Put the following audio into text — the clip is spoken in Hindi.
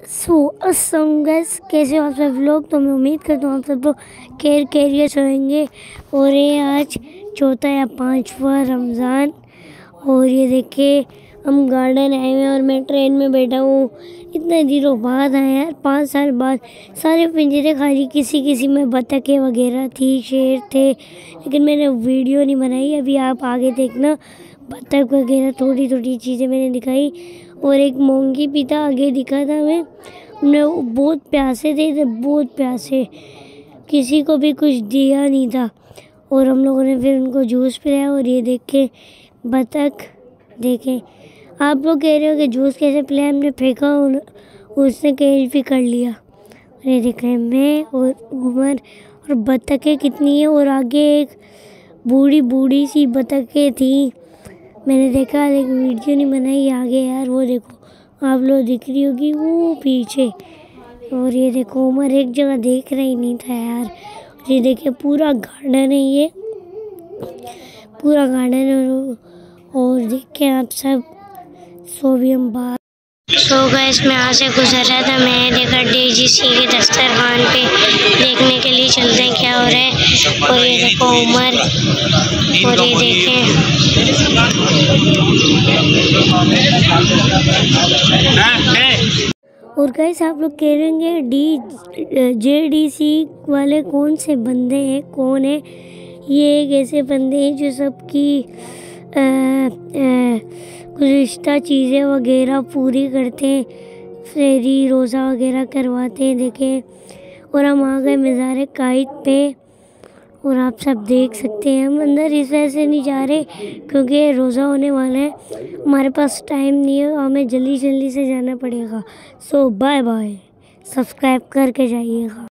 अस्सलाम गाइस, कैसे हो आप सब लोग। तो मैं उम्मीद करता हूँ आप सब लोग कैरियर होंगे। और ये आज चौथा या पांचवा रमज़ान। और ये देखिए हम गार्डन आए हुए हैं और मैं ट्रेन में बैठा हूँ। इतने दिनों बाद आए यार, 5 साल बाद। सारे पिंजरे खाली, किसी में बतखें वगैरह थी, शेर थे, लेकिन मैंने वीडियो नहीं बनाई। अभी आप आगे देखना, बतख वगैरह थोड़ी थोड़ी चीज़ें मैंने दिखाई। और एक मोंगी भी था, आगे दिखा था मैं। उन्हें बहुत प्यासे थे, बहुत प्यासे, किसी को भी कुछ दिया नहीं था। और हम लोगों ने फिर उनको जूस पिलाया। और ये देखे बतख, देखें आप लोग कह रहे हो कि जूस कैसे पिलाया, हमने फेंका, उसने कैच भी कर लिया। ये देखें मैं और उमर, और बतखें कितनी है। और आगे एक बूढ़ी सी बतखें थी, मैंने देखा लेकिन वीडियो नहीं बनाई। आगे यार वो देखो, आप लोग दिख रही होगी वो पीछे। और ये देखो उमर एक जगह देख रहा ही नहीं था यार। ये देखिए पूरा गार्डन है, ये पूरा गार्डन है। और देखिए आप सब, सो भी हम बाहर। गाइस मैं यहाँ से गुजर रहा था, मैं देखा DGC के दस्तरखान पे, देखने के लिए चलते हैं क्या हो रहा है। और ये देखो उमर, और ये देखें और गाइस आप लोग कह रहे होंगे JDC वाले कौन से बंदे हैं, कौन है ये। एक ऐसे बंदे हैं जो सबकी गुज़िश्ता चीज़ें वगैरह पूरी करते हैं, फेरी रोज़ा वगैरह करवाते हैं। देखें, और हम आ गए मज़ार कायद पे। और आप सब देख सकते हैं, हम अंदर इस वजह से नहीं जा रहे क्योंकि रोज़ा होने वाला है, हमारे पास टाइम नहीं है, हमें जल्दी से जाना पड़ेगा। बाय बाय, सब्सक्राइब करके जाइएगा।